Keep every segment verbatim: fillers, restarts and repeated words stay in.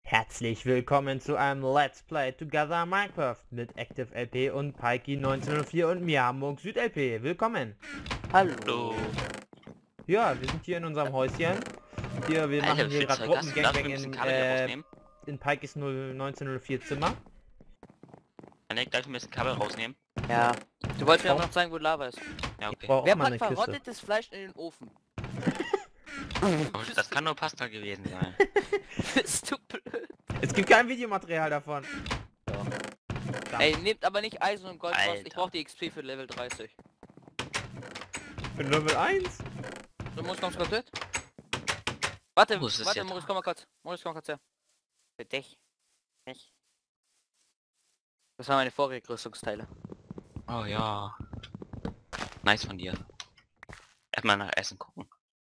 Herzlich willkommen zu einem Let's Play Together Minecraft mit ActiveLP und Pikey neunzehnhundertvier und mir Hamburg SüdLP. Willkommen! Hallo. Ja, wir sind hier in unserem Häuschen. Hier, wir machen hier gerade Gruppengangbang in, äh, in Pikeys neunzehnhundertvier Zimmer. Kann ich gleich ein bisschen Kabel rausnehmen? Ja. Du wolltest mir auch noch zeigen, wo Lava ist. Ja, Ich okay. brauche Wer auch mal eine packt Kiste. verrottetes Fleisch in den Ofen? Oh, das kann nur Pasta gewesen sein. Bist du blöd? Es gibt kein Videomaterial davon. Ey, nehmt aber nicht Eisen und Gold raus. Ich Alter. brauche die X P für Level dreißig. Für Level eins? So, Moritz, kommst du kurz mit? Warte, Oh, es ist warte, ja Moritz, da. komm mal kurz. Moritz, komm mal kurz her. Für dich. Dich. Das waren meine Vorrüstungsteile. Oh ja. Nice von dir. Erstmal nach Essen gucken.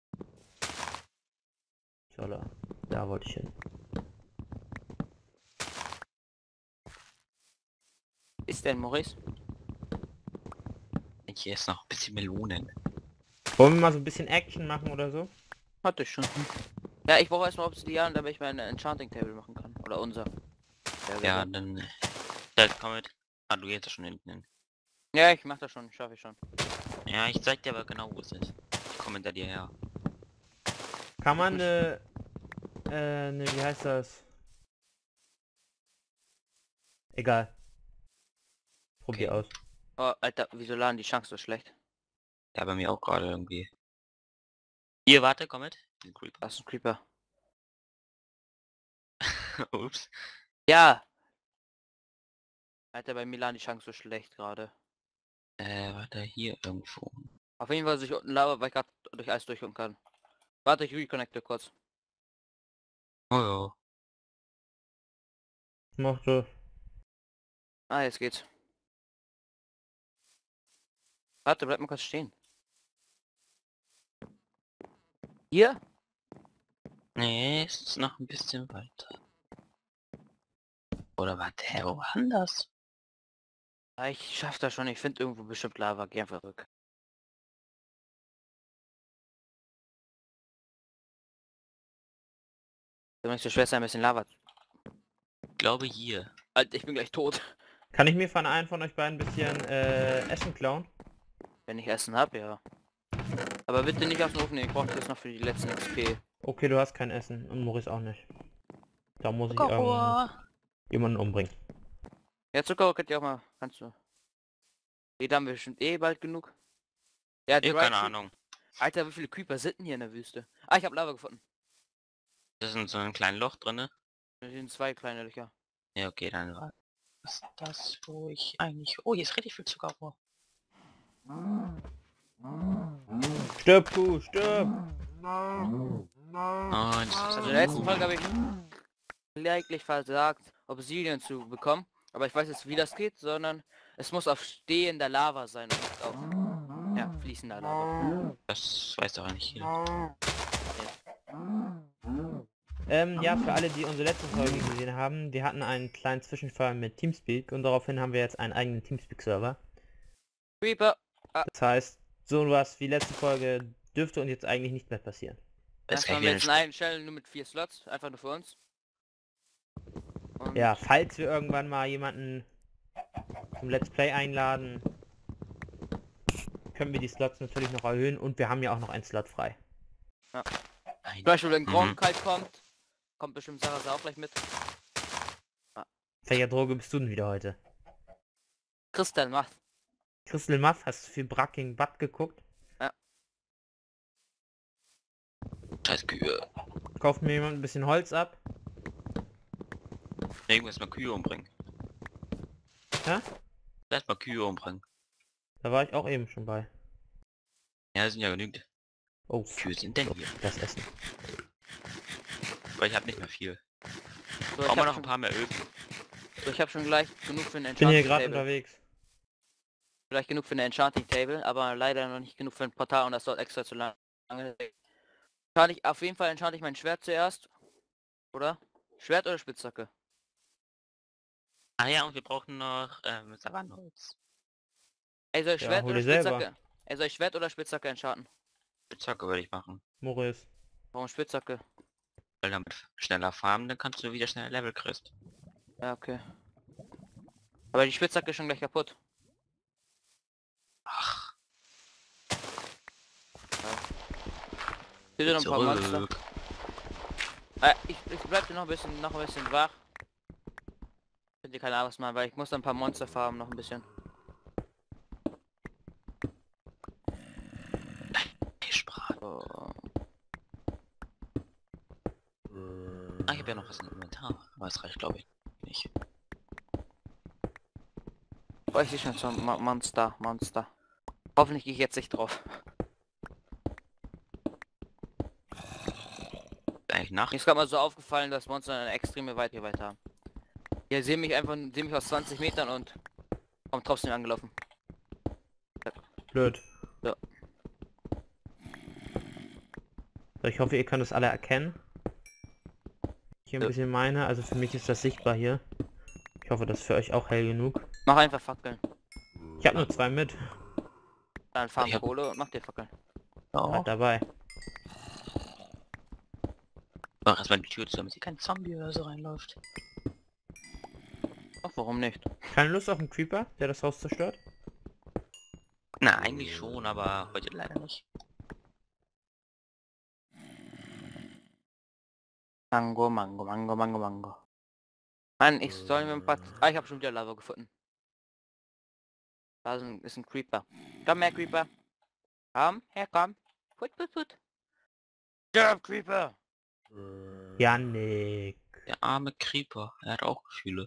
So, da. Da wollte ich hin. Ist denn Moritz? Ich esse noch ein bisschen Melonen. Wollen wir mal so ein bisschen Action machen oder so? Hatte ich schon. Ja, ich brauche erstmal Obsidian, damit ich meine Enchanting Table machen kann. Oder unser. Ja, dann... äh, Ja, komm mit. Ah, du gehst ja schon hinten hin. Ja, ich mach das schon, schaffe ich schon. Ja, ich zeig dir aber genau, wo es ist. Ich komme hinter dir her. Kann man eine... Äh, ne, wie heißt das? Egal. Probier Okay. aus. Oh, Alter, wieso laden die Chance so schlecht? Ja, bei mir auch gerade irgendwie. Hier, warte, komm mit. Den Creeper. Das ist ein Creeper. Ups. Ja! Alter, bei mir laden die Chance so schlecht gerade. Äh, warte, hier irgendwo. Auf jeden Fall sich unten Lava, weil ich gerade durch Eis durchkommen kann. Warte, ich reconnecte kurz. Oh Mach das. Ah, jetzt geht's. Warte, bleib mal kurz stehen. Hier? ja. Nee, es ist noch ein bisschen weiter. Oder warte, hä, wo war denn das? Ah, ich schaff das schon, ich finde irgendwo bestimmt Lava, geh einfach zurück. Soll nicht so schwer sein, ein bisschen Lava. Ich glaube hier. Alter, ich bin gleich tot. Kann ich mir von einem von euch beiden ein bisschen äh, Essen klauen? Wenn ich Essen hab, ja. Aber bitte nicht aus dem Ofen nehmen, ich brauche das noch für die letzten X P. Okay, du hast kein Essen und Maurice auch nicht. Da muss ich ähm, Zuckerrohr. jemanden umbringen. Ja, Zuckerrohr könnt ihr auch mal, kannst du. Die haben wir bestimmt eh bald genug. Ja, Ich hab Dry keine Creep- Ahnung. Alter, wie viele Creeper sind denn hier in der Wüste? Ah, ich habe Lava gefunden. Das ist in so einem kleinen Loch drinne. Hier sind zwei kleine Löcher. Ja, okay, dann war was das, wo ich eigentlich... Oh, hier ist richtig viel Zuckerrohr. Stirb, Kuh, stirb! Und Also in der letzten Folge habe ich kläglich versagt, Obsidian zu bekommen. Aber ich weiß jetzt, wie das geht, sondern es muss auf stehender Lava sein und nicht auf ja, fließender Lava. das weiß doch nicht jeder. Ähm, ja, für alle, die unsere letzten Folgen gesehen haben, wir hatten einen kleinen Zwischenfall mit Teamspeak und daraufhin haben wir jetzt einen eigenen Teamspeak-Server. Creeper! Das heißt, so was wie letzte Folge dürfte uns jetzt eigentlich nicht mehr passieren. Das Das kann haben ich wir mir jetzt in einen Channel nur mit vier Slots, einfach nur für uns. Und Ja, falls wir irgendwann mal jemanden zum Let's Play einladen, können wir die Slots natürlich noch erhöhen und wir haben ja auch noch einen Slot frei. zum Beispiel wenn Mhm. Gronk halt kommt, kommt bestimmt Sarah auch gleich mit. Welcher Droge bist du denn wieder heute? Crystal macht. Crystal Muff, hast du viel Bracking Butt geguckt? Scheiß Kühe. Kauft mir jemand ein bisschen Holz ab? Irgendwas mal Kühe umbringen. Hä? Lass mal Kühe umbringen. Da war ich auch eben schon bei. Ja, das sind ja genügend. Oh, Kühe sind denn hier? das Essen. Weil ich habe nicht mehr viel. So, ich Brauchen wir hab noch schon, ein paar mehr Öfen. so, ich hab schon gleich genug für eine Ich bin hier Enchanting gerade Table. unterwegs. Vielleicht genug für eine Enchanting Table, aber leider noch nicht genug für ein Portal und das dauert extra zu lange. Kann ich auf jeden Fall enchante ich mein Schwert zuerst. Oder? Schwert oder Spitzhacke? Ah ja, und wir brauchen noch ähm, Savannenholz. Ey, soll ich Ja, Schwert hol oder dir selber. Spitzhacke? Ey, soll ich Schwert oder Spitzhacke enchanten? Spitzhacke würde ich machen. Morris. Warum Spitzhacke? Weil damit schneller farmen, dann kannst du wieder schneller Level kriegst. Ja, okay. Aber die Spitzhacke ist schon gleich kaputt. Ach, Bitte noch ein paar Monster. zurück. Äh, ich, ich bleib hier noch ein bisschen, noch ein bisschen wach. Könnt ihr keine Ahnung was machen, weil ich muss ein paar Monster farmen noch ein bisschen. Fischbrat. So. Ah, ich habe ja noch was im Inventar. Aber es reicht, glaube ich, nicht. Oh, ich sehe schon so ein Mo- Monster, Monster. Hoffentlich gehe ich jetzt nicht drauf. Eigentlich Nacht. Mir ist gerade mal so aufgefallen, dass Monster eine extreme Weitgewalt haben. Ihr seht mich einfach, seht mich aus zwanzig Metern und kommt trotzdem angelaufen. Blöd. Ja. So, ich hoffe, ihr könnt es alle erkennen. Hier ein Ja. bisschen meine, also für mich ist das sichtbar hier. Ich hoffe, das ist für euch auch hell genug. Mach einfach Fackeln. Ich habe nur zwei mit. Dann farm Ich hab- Kohle und mach dir Fackeln. Oh. Halt dabei. Mach erstmal die Tür zu, damit hier kein Zombie oder so reinläuft. Ach, warum nicht? Keine Lust auf einen Creeper, der das Haus zerstört? Na, eigentlich schon, aber heute leider nicht. Mango, Mango, Mango, Mango, Mango. Mann, ich soll mir ein paar... Ah, ich habe schon wieder Lava gefunden. Da ist ein, ist ein Creeper. Komm her, Creeper. Komm, her, komm. Put, put, put. Stirb, Creeper. Janik. Der arme Creeper, er hat auch Gefühle.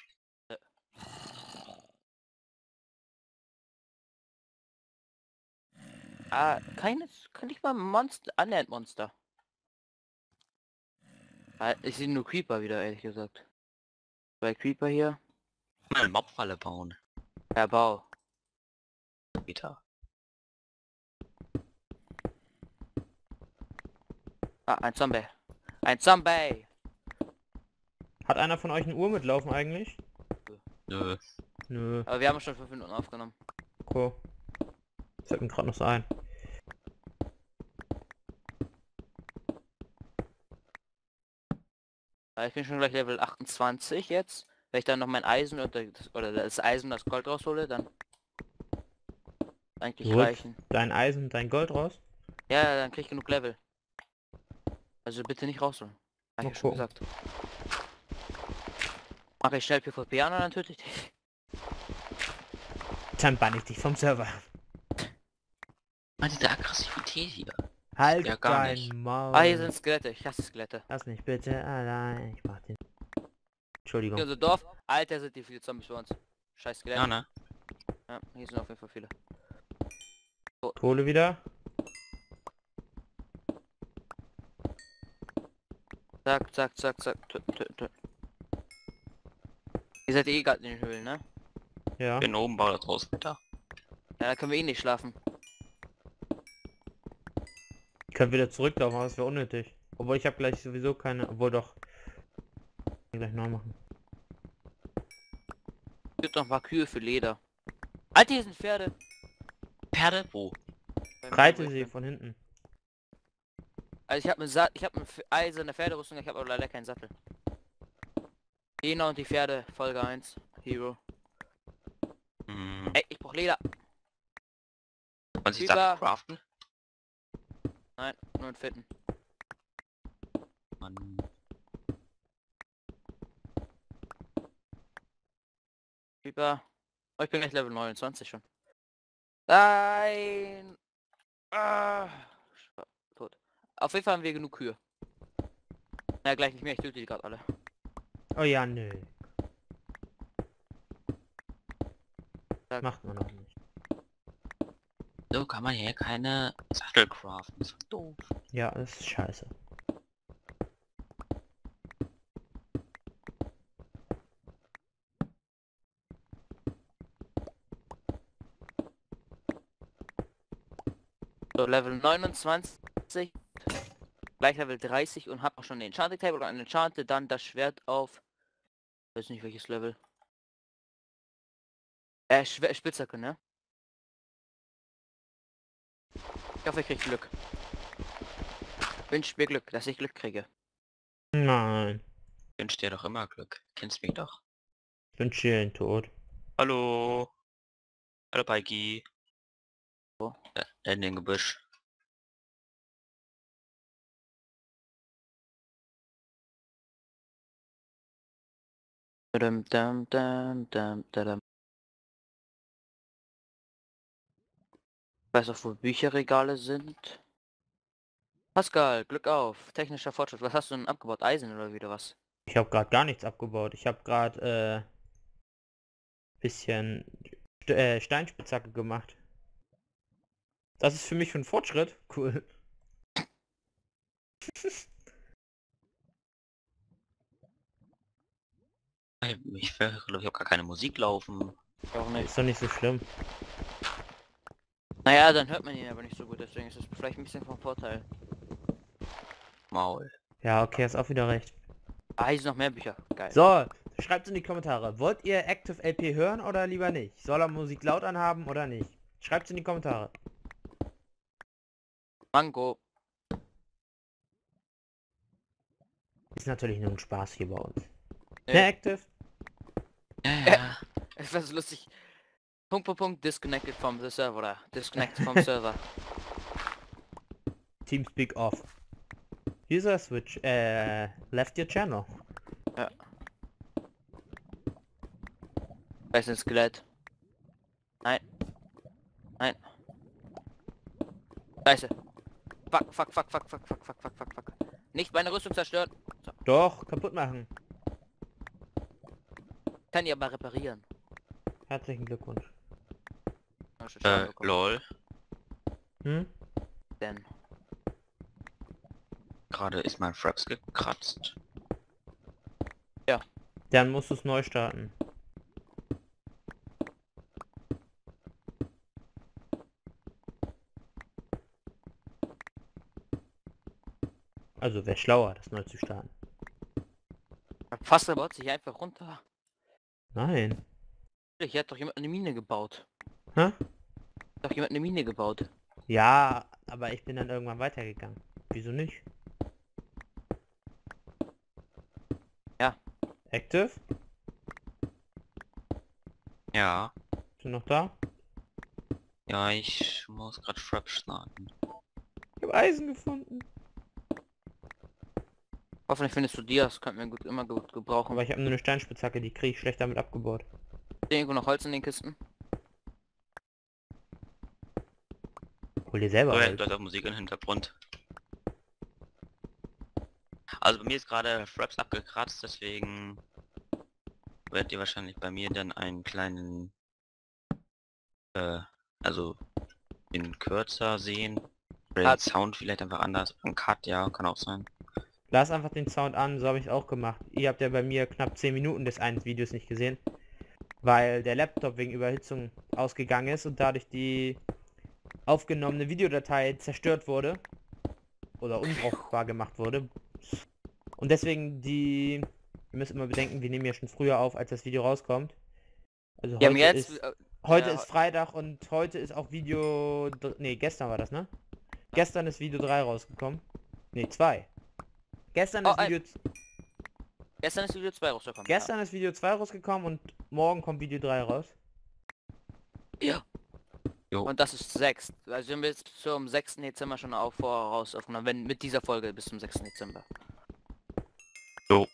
Ah, keines... Kann ich mal Monster... Annähernd Monster. Ah, ich sehe nur Creeper wieder, ehrlich gesagt. Zwei Creeper hier. Mal eine Mobfalle bauen. Ja, Bau. Später. Ah, ein Zombie. Ein Zombie. Hat einer von euch eine Uhr mitlaufen eigentlich? Nö. Nö. Aber wir haben schon fünf Minuten aufgenommen. Cool. Fällt mir gerade noch so ein. Ah, ich bin schon gleich Level achtundzwanzig jetzt. Wenn ich dann noch mein Eisen oder das, oder das Eisen, das Gold raushole, dann eigentlich Gut. reichen. Dein Eisen und dein Gold raus? Ja, ja, dann krieg ich genug Level. Also bitte nicht rausholen. Hab ich Mal ja schon gucken. gesagt. Mach ich schnell PvP an und dann töte ich dich. Dann bann ich dich vom Server. Mann, diese Aggressivität hier. Halt Ja, gar dein nicht. Maul. Ah, hier sind Skelette. Ich hasse Skelette. Lass mich bitte allein. Ich mach den. Entschuldigung. Hier unser Dorf. Alter, sind die viele Zombies bei uns. Scheiß Skelette. Ja, ne? Ja, hier sind auf jeden Fall viele. Kohle wieder. Zack, zack, zack, zack. Tö, tö, tö. Ihr seid eh gerade in den Höhlen, ne? Ja. Bin oben, bau da draußen weiter. Ja, da können wir eh nicht schlafen. Ich kann wieder zurücklaufen, aber das wäre unnötig. Obwohl ich habe gleich sowieso keine. Obwohl doch. Gleich neu machen. Es gibt noch ein paar Kühe für Leder. Alter, hier sind Pferde. Pferde? Wo? Bei mir, Reite wo ich sie bin. von hinten. Also ich habe eine Sa ich habe eine eiserne Pferderüstung, ich habe aber leider keinen Sattel. Lena und die Pferde, Folge eins. Hero. Hm. Ey, ich brauch Leder. Man sich Über- Sachen craften? Nein, nur einen Fitten. Mann. Über. Oh, ich bin gleich Level neunundzwanzig schon. Nein. Ah. Tot. Auf jeden Fall haben wir genug Kühe. Na, gleich nicht mehr, ich töte die gerade alle. Oh ja, nö. Zack. Macht man noch nicht. So kann man hier keine Sattel craften. Das ist doof. Ja, das ist scheiße. So, Level neunundzwanzig. Gleich Level dreißig und hab auch schon den Enchanting Table und ein Enchanted, dann das Schwert auf... Weiß nicht welches Level. Äh, Schwer Spitzhacke, ne? Ich hoffe, ich krieg Glück. Wünsch mir Glück, dass ich Glück kriege. Nein. Ich wünsch dir doch immer Glück. Kennst mich doch. Ich bin chillen tot. Hallo. Hallo Paiki. Wo? Äh, in dem Gebüsch. Dum, dum, dum, dum, dum. Ich weiß auch, wo Bücherregale sind. Pascal, Glück auf. Technischer Fortschritt. Was hast du denn abgebaut? Eisen oder wieder was? Ich habe gerade gar nichts abgebaut. Ich habe gerade äh, bisschen St äh, Steinspitzhacke gemacht. Das ist für mich schon ein Fortschritt. Cool. Ich will, glaube ich, auch gar keine Musik laufen. Auch nicht. Ist doch nicht so schlimm. Naja, dann hört man ihn aber nicht so gut, deswegen ist das vielleicht ein bisschen vom Vorteil. Maul. Ja, okay, hast auch wieder recht. Ah, hier sind noch mehr Bücher. Geil. So, schreibt in die Kommentare. Wollt ihr Active L P hören oder lieber nicht? Soll er Musik laut anhaben oder nicht? Schreibt in die Kommentare. Mango. Ist natürlich nur ein Spaß hier bei uns. Nee. Ne, Active? Ja, ja. Es war so lustig. Punkt, Punkt, Punkt, disconnected from the server, oder? Disconnected vom Server. Teamspeak off. User switch, äh, left your channel. Ja. Da ist ein Skelett. Nein. Nein. Scheiße. Fuck, fuck, fuck, fuck, fuck, fuck, fuck, fuck, fuck, fuck. Nicht meine Rüstung zerstören. So. Doch, kaputt machen. Kann die aber reparieren. Herzlichen Glückwunsch. Ja, schon Schaden Äh, bekommen. lol. Hm? Denn. Gerade ist mein Fraps gekratzt. Dann musst du es neu starten. Also wäre schlauer, das neu zu starten. Fast baut sich einfach runter. Nein. Hier hat doch jemand eine Mine gebaut. Hä? Hat doch jemand eine Mine gebaut. Ja, aber ich bin dann irgendwann weitergegangen. Wieso nicht? Ja. Active? Ja. Bist du noch da? Ja, ich muss gerade Fraps starten. Ich habe Eisen gefunden. Hoffentlich findest du die, das könnten wir gut, immer gut gebrauchen. Aber ich habe nur eine Steinspitzhacke, die kriege ich schlecht damit abgebaut. Irgendwo noch Holz in den Kisten? Hol dir selber So, ja, Holz. da ist auch Musik im Hintergrund. Also bei mir ist gerade Fraps abgekratzt, deswegen werdet ihr wahrscheinlich bei mir dann einen kleinen, äh, also den kürzer sehen. Oder den Cut. Sound vielleicht einfach anders. Ein Cut, ja, kann auch sein. Lass einfach den Sound an, so habe ich auch gemacht. Ihr habt ja bei mir knapp zehn Minuten des einen Videos nicht gesehen, weil der Laptop wegen Überhitzung ausgegangen ist und dadurch die aufgenommene Videodatei zerstört wurde oder unbrauchbar gemacht wurde. Und deswegen die, ihr müsst immer bedenken, wir nehmen ja schon früher auf, als das Video rauskommt. Also Ja, heute, mir jetzt, ist, äh, heute ja, ist Freitag und heute ist auch Video, ne, gestern war das, ne? Gestern ist Video drei rausgekommen. Ne, zwei. Gestern Oh, ist ein- Video gestern ist Video zwei rausgekommen. Gestern ist Video zwei rausgekommen und morgen kommt Video drei raus. Ja. Jo. Und das ist sechs. Also sind wir jetzt zum sechsten Dezember schon auf voraus aufgenommen, wenn mit dieser Folge bis zum sechsten Dezember. Jo.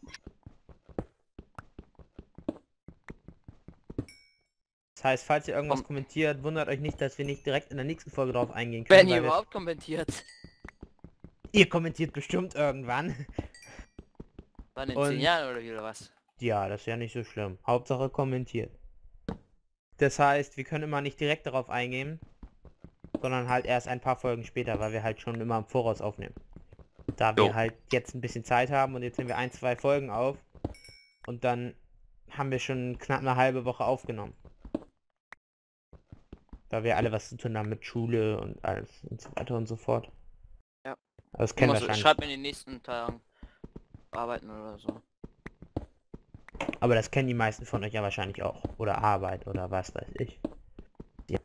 Das heißt, falls ihr irgendwas Komm. kommentiert, wundert euch nicht, dass wir nicht direkt in der nächsten Folge drauf eingehen können. Wenn ihr weil wir- überhaupt kommentiert. Ihr kommentiert bestimmt irgendwann. Wann in Und- zehn Jahren oder wie oder was? Ja, das ist ja nicht so schlimm. Hauptsache kommentiert. Das heißt, wir können immer nicht direkt darauf eingehen, sondern halt erst ein paar Folgen später, weil wir halt schon immer im Voraus aufnehmen. Da wir Jo. halt jetzt ein bisschen Zeit haben und jetzt nehmen wir ein, zwei Folgen auf und dann haben wir schon knapp eine halbe Woche aufgenommen. Da wir alle was zu tun haben mit Schule und alles und so weiter und so fort. Ja. Aber das Ich kennen muss, wahrscheinlich. schreibt mir in den nächsten Tagen arbeiten oder so. Aber das kennen die meisten von euch ja wahrscheinlich auch. Oder Arbeit oder was weiß ich. Ja.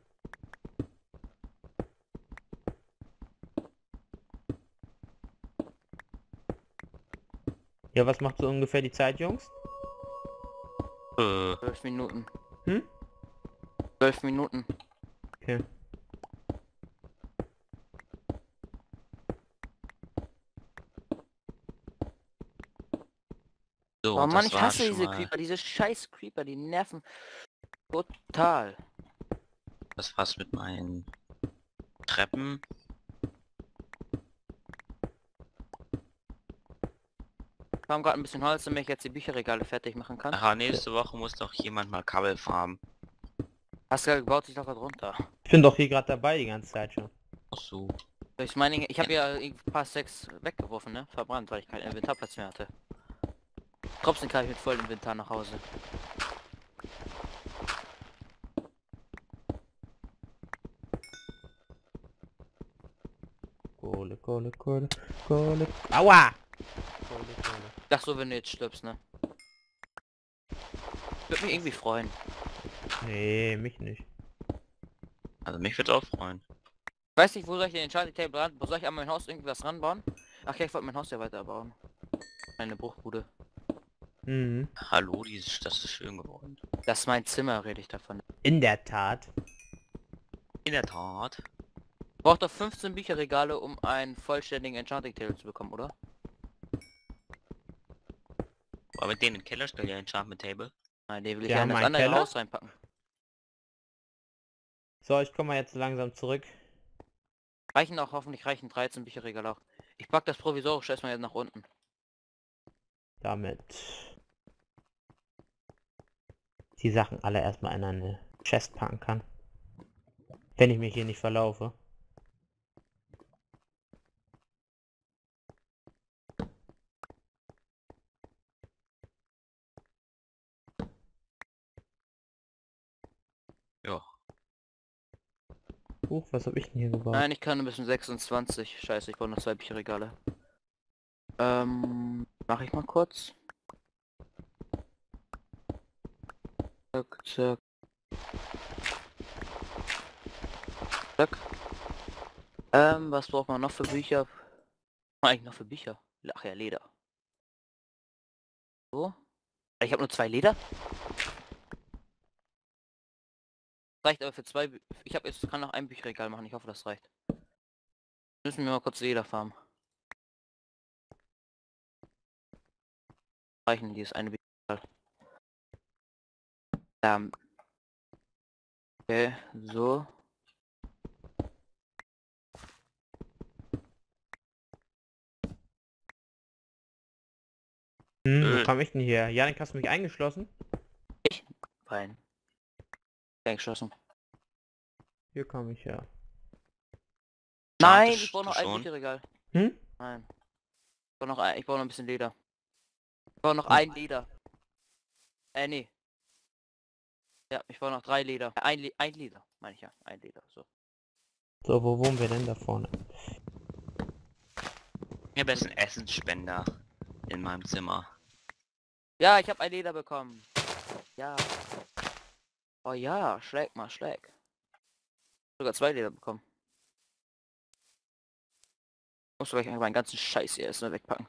Ja, was macht so ungefähr die Zeit, Jungs? Äh, Zwölf Minuten. Hm? Zwölf Minuten. Okay. so, Oh und Mann, das ich war hasse schon diese mal, Creeper, diese scheiß Creeper, die nerven total. das war's mit meinen Treppen. Ich habe gerade ein bisschen Holz, damit ich jetzt die Bücherregale fertig machen kann. Aha, nächste Woche muss doch jemand mal Kabel farmen. Hast du gebaut sich doch gerade runter. Ich bin doch hier gerade dabei die ganze Zeit schon. Ach so. Ich meine, ich habe ja ein paar Stacks weggeworfen, ne? Verbrannt, weil ich keinen Inventarplatz mehr hatte. Trotzdem kam ich mit vollem Inventar nach Hause. Kohle, Kohle, Kohle, Kohle. Aua! Kohle, Kohle. Ich dachte so, wenn du jetzt stirbst, ne? Würde mich irgendwie freuen. Nee, mich nicht. Also mich würde auch freuen. Ich weiß nicht, wo soll ich den Enchanting Table ran? Wo soll ich an mein Haus irgendwas ranbauen? Ach ja, ich wollte mein Haus ja weiterbauen. Eine Bruchbude. Mhm. Hallo, dieses, das ist schön geworden. Das ist mein Zimmer, rede ich davon. In der Tat. In der Tat. Braucht doch fünfzehn Bücherregale, um einen vollständigen Enchanting Table zu bekommen, oder? Aber mit denen im Keller stell ja Enchantment Table. Nein, den will ich Wir ja haben in das einen andere Keller? Haus reinpacken. So, ich komme mal jetzt langsam zurück. Reichen auch, hoffentlich reichen dreizehn Bücherregale auch. Ich pack das provisorisch erstmal jetzt nach unten. Damit die Sachen alle erstmal in eine Chest packen kann. Wenn ich mich hier nicht verlaufe. Ja. Huch, was habe ich denn hier gebaut? Nein, ich kann nur bis zum sechsundzwanzig. Scheiße, ich brauche noch zwei Bücherregale. Ähm, mach ich mal kurz. Zack, zack. Zack. Ähm, was braucht man noch für Bücher? Was eigentlich noch für Bücher? Ach ja, Leder. So. Ich habe nur zwei Leder. Reicht aber für zwei. Bü ich habe jetzt kann noch ein Bücherregal machen. Ich hoffe, das reicht. Müssen wir mal kurz Leder farmen. Reichen dieses eine Bücherregal. Ähm. Okay, so. Hm, wo Äh. kam ich denn hier? Janik, hast du mich eingeschlossen? Rein. Eingeschlossen. Hier komme ich ja. Nein, Chartisch ich brauche noch du ein schon? Bücherregal. Hm? Nein. Ich brauche noch ein, ich brauche noch ein bisschen Leder. Ich brauche noch Hm. ein Leder. Äh, nee. Ja, ich brauche noch drei Leder. Äh, Ein, Le ein Leder, meine ich ja. Ein Leder, so. So, wo wohnen wir denn da vorne? Ich habe jetzt einen Essensspender in meinem Zimmer. Ja, ich habe ein Leder bekommen. Ja. Oh ja, schläg mal, schläg. Sogar zwei Leder bekommen. Muss gleich meinen ganzen Scheiß hier erstmal wegpacken.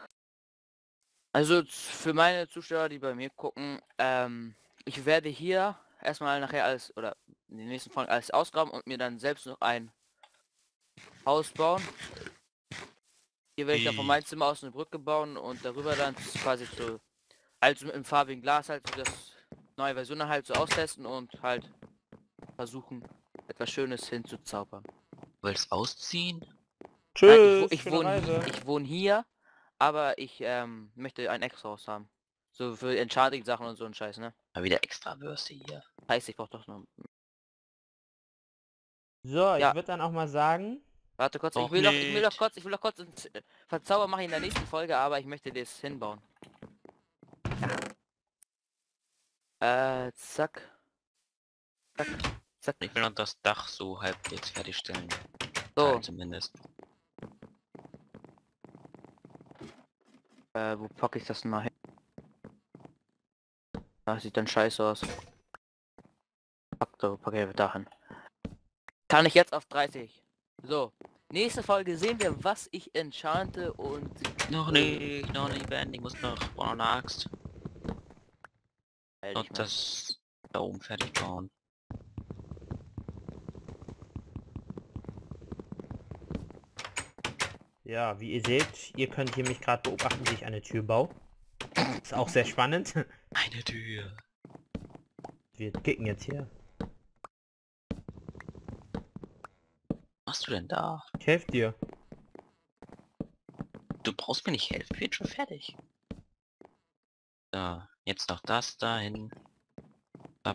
Also für meine Zuschauer, die bei mir gucken, ähm, ich werde hier erstmal nachher alles oder in den nächsten Folgen alles ausgraben und mir dann selbst noch ein Haus bauen. Hier werde ich dann von meinem Zimmer aus eine Brücke bauen und darüber dann quasi so also mit einem farbigen Glas halt so das neue Version halt so austesten und halt versuchen etwas Schönes hinzuzaubern. Willst ausziehen? Nein, Tschüss, ich, wo, ich schöne wohne Reise. ich wohne hier, aber ich ähm, möchte ein extra Haus haben. So für Enchanting Sachen und so ein Scheiß, ne? Mal wieder extra Würste hier. Heißt, ich brauche doch noch. So, ich Ja. würde dann auch mal sagen, Warte kurz, ich Doch will doch, ich will doch nicht. kurz, ich will doch kurz ein Z- Verzauber mache ich in der nächsten Folge, aber ich möchte das hinbauen. Äh, zack. Zack. Zack. Ich will noch das Dach so halbwegs fertigstellen. So, Teil zumindest. äh, wo packe ich das denn mal hin? Das sieht dann scheiße aus. Pack da, pack ich da hin. Kann ich jetzt auf dreißig. So, Nächste Folge sehen wir, was ich enchante und... Noch nicht, noch nicht beenden. Ich muss noch, brauche noch eine Axt. Meld dich Und mal. das da oben fertig bauen. Ja, wie ihr seht, ihr könnt hier mich gerade beobachten, wie ich eine Tür baue. Ist auch sehr spannend. Eine Tür. Wir kicken jetzt hier. Was machst du denn da? Ich helfe dir. Du brauchst mir nicht helfen, ich bin schon fertig. So, jetzt noch das dahin. Ab.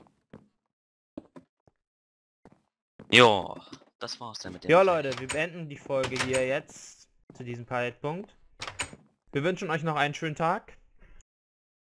Jo, das war's dann mit dem. Ja Leute, wir beenden die Folge hier jetzt zu diesem Zeitpunkt. Wir wünschen euch noch einen schönen Tag.